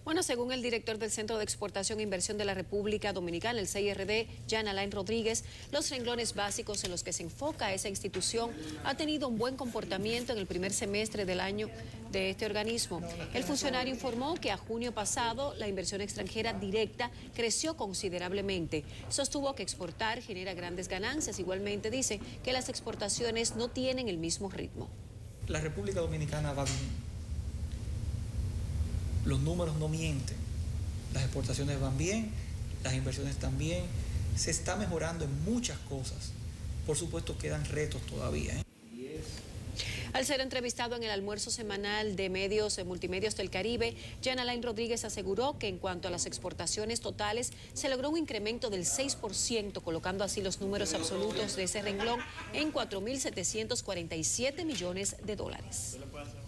Bueno, según el director del Centro de Exportación e Inversión de la República Dominicana, el CIRD, Jan Alain Rodríguez, los renglones básicos en los que se enfoca esa institución ha tenido un buen comportamiento en el primer semestre del año de este organismo. El funcionario informó que a junio pasado la inversión extranjera directa creció considerablemente. Sostuvo que exportar genera grandes ganancias. Igualmente dice que las exportaciones no tienen el mismo ritmo. La República Dominicana va bien. Los números no mienten, las exportaciones van bien, las inversiones están bien, se está mejorando en muchas cosas. Por supuesto quedan retos todavía. Al ser entrevistado en el almuerzo semanal de medios multimedios del Caribe, Jan Alain Rodríguez aseguró que en cuanto a las exportaciones totales se logró un incremento del 6%, colocando así los números absolutos de ese renglón en 4.747 millones de dólares.